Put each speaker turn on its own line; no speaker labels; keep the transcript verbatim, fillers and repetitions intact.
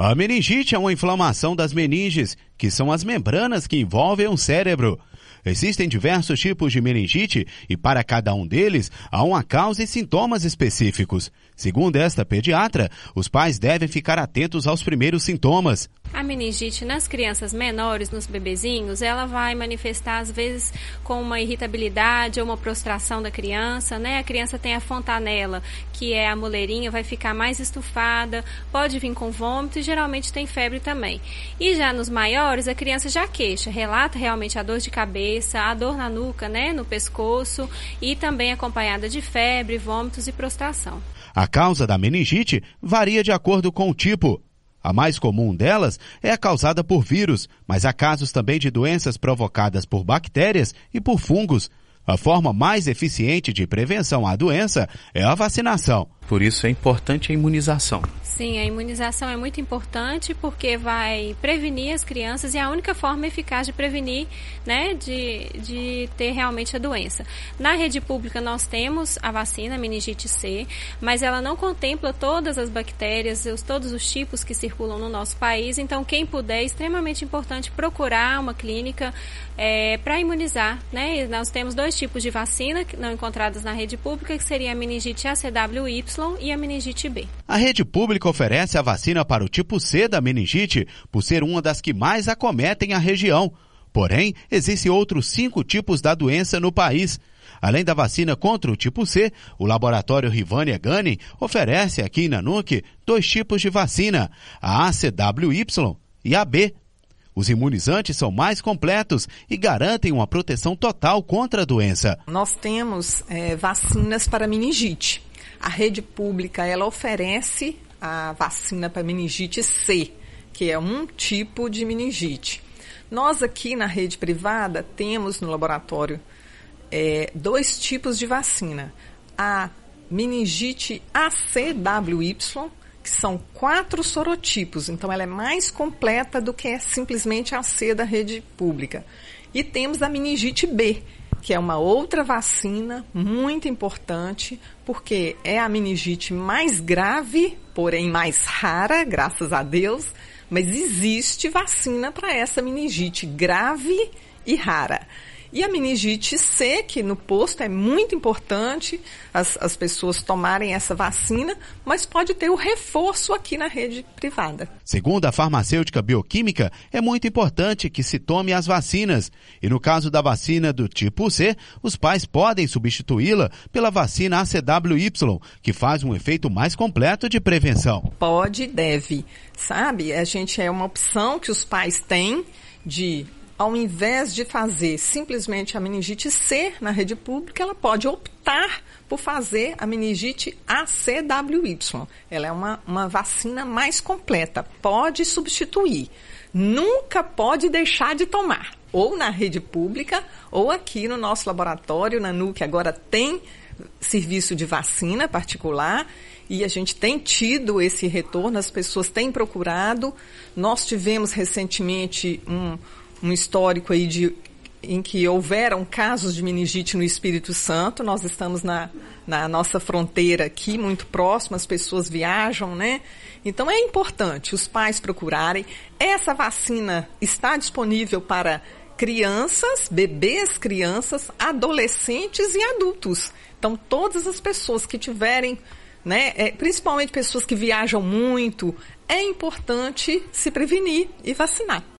A meningite é uma inflamação das meninges, que são as membranas que envolvem o cérebro. Existem diversos tipos de meningite e para cada um deles há uma causa e sintomas específicos. Segundo esta pediatra, os pais devem ficar atentos aos primeiros sintomas.
A meningite nas crianças menores, nos bebezinhos, ela vai manifestar às vezes com uma irritabilidade ou uma prostração da criança, né? A criança tem a fontanela, que é a moleirinha, vai ficar mais estufada, pode vir com vômito e geralmente tem febre também. E já nos maiores, a criança já queixa, relata realmente a dor de cabeça, a dor na nuca, né? No pescoço e também acompanhada de febre, vômitos e prostração.
A causa da meningite varia de acordo com o tipo. A mais comum delas é a causada por vírus, mas há casos também de doenças provocadas por bactérias e por fungos. A forma mais eficiente de prevenção à doença é a vacinação.
Por isso é importante a imunização.
Sim, a imunização é muito importante porque vai prevenir as crianças e é a única forma eficaz de prevenir, né, de, de ter realmente a doença. Na rede pública nós temos a vacina, a meningite C, mas ela não contempla todas as bactérias, os, todos os tipos que circulam no nosso país, então quem puder é extremamente importante procurar uma clínica é, para imunizar, né? E nós temos dois tipos de vacina não encontradas na rede pública, que seria a meningite A C W Y e a meningite B.
A rede pública oferece a vacina para o tipo C da meningite por ser uma das que mais acometem a região. Porém, existem outros cinco tipos da doença no país. Além da vacina contra o tipo C, o laboratório Rivânia Gunning oferece aqui na N U C dois tipos de vacina, a A C W Y e a B. Os imunizantes são mais completos e garantem uma proteção total contra a doença.
Nós temos é, vacinas para meningite. A rede pública, ela oferece a vacina para meningite C, que é um tipo de meningite. Nós aqui na rede privada temos no laboratório é, dois tipos de vacina. A meningite A C W Y, que são quatro sorotipos, então ela é mais completa do que é simplesmente a C da rede pública. E temos a meningite B, que é uma outra vacina muito importante, porque é a meningite mais grave, porém mais rara, graças a Deus, mas existe vacina para essa meningite grave e rara. E a meningite C, que no posto é muito importante as, as pessoas tomarem essa vacina, mas pode ter o reforço aqui na rede privada.
Segundo a farmacêutica bioquímica, é muito importante que se tome as vacinas. E no caso da vacina do tipo C, os pais podem substituí-la pela vacina A C W Y, que faz um efeito mais completo de prevenção.
Pode e deve. Sabe, a gente é uma opção que os pais têm de... Ao invés de fazer simplesmente a meningite C na rede pública, ela pode optar por fazer a meningite A C W Y. Ela é uma, uma vacina mais completa. Pode substituir. Nunca pode deixar de tomar. Ou na rede pública, ou aqui no nosso laboratório, na N U C, agora tem serviço de vacina particular. E a gente tem tido esse retorno, as pessoas têm procurado. Nós tivemos recentemente um... um histórico aí de, em que houveram casos de meningite no Espírito Santo. Nós estamos na, na nossa fronteira aqui, muito próximo, as pessoas viajam, né? Então é importante os pais procurarem. Essa vacina está disponível para crianças, bebês, crianças, adolescentes e adultos. Então todas as pessoas que tiverem, né, é, principalmente pessoas que viajam muito, é importante se prevenir e vacinar.